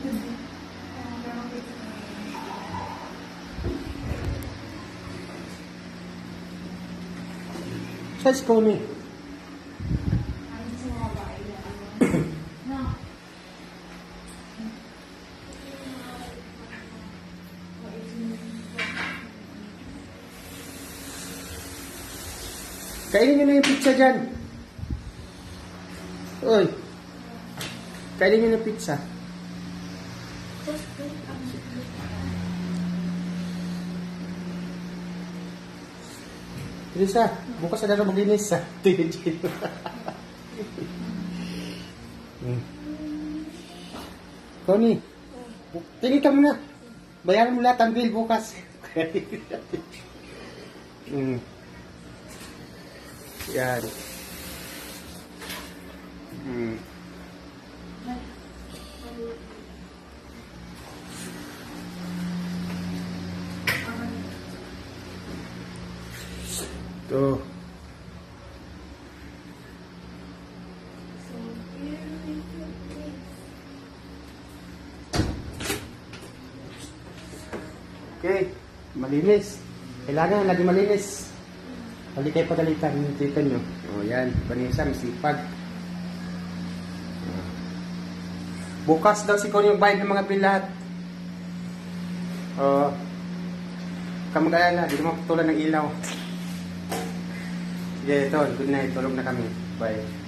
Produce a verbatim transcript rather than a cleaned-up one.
Size ko ni. Kainin nyo na yung pizza dyan. Uy. Kainin nyo na pizza. Teresa, bukas na na maglinis sa tingin dito. Connie, tingin ka muna. Bayaran mo lahat ang bill bukas. mm. Yan. Hmm. Tuh. Okay, malinis. Kailangan lagi malinis. Hindi kayo pagalitan, hintikan nyo. O yan, Vanessa, masipag. Bukas daw si Connie yung bayad ng mga bill lahat. O, kamag-alala, di mo putulan ng ilaw. Sige, ito, good night, tulog na kami. Bye.